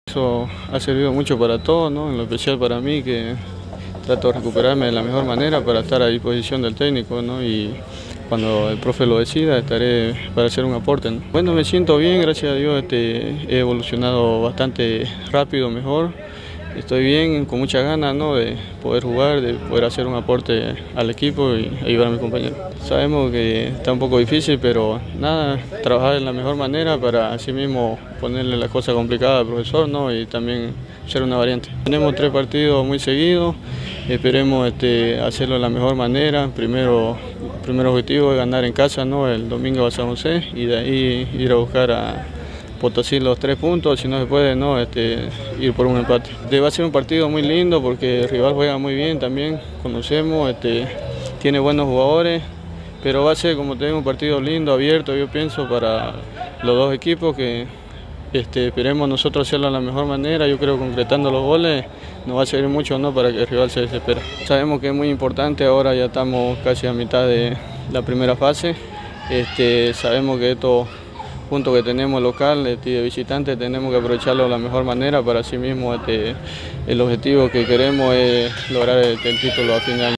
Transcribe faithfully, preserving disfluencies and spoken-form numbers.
Eso ha servido mucho para todos, ¿no? En lo especial para mí, que trato de recuperarme de la mejor manera para estar a disposición del técnico, ¿no? Y cuando el profe lo decida estaré para hacer un aporte, ¿no? Bueno, me siento bien, gracias a Dios este, he evolucionado bastante rápido, mejor. Estoy bien, con muchas ganas, ¿no? De poder jugar, de poder hacer un aporte al equipo y ayudar a mis compañeros. Sabemos que está un poco difícil, pero nada, trabajar de la mejor manera para así mismo ponerle las cosas complicadas al profesor, ¿no? Y también ser una variante. Tenemos tres partidos muy seguidos, esperemos este, hacerlo de la mejor manera. Primero, el primer objetivo es ganar en casa, ¿no? El domingo a San José, y de ahí ir a buscar a Potosí los tres puntos, si no se puede, no, este, ir por un empate. Este, va a ser un partido muy lindo porque el rival juega muy bien también, conocemos, este, tiene buenos jugadores, pero va a ser, como te digo, un partido lindo, abierto, yo pienso, para los dos equipos, que este, esperemos nosotros hacerlo de la mejor manera. Yo creo que concretando los goles nos va a servir mucho, ¿no? Para que el rival se desespere. Sabemos que es muy importante, ahora ya estamos casi a mitad de la primera fase, este, sabemos que esto punto que tenemos local este, de visitante, tenemos que aprovecharlo de la mejor manera para sí mismo. Este, el objetivo que queremos es lograr el, el título a fin de año.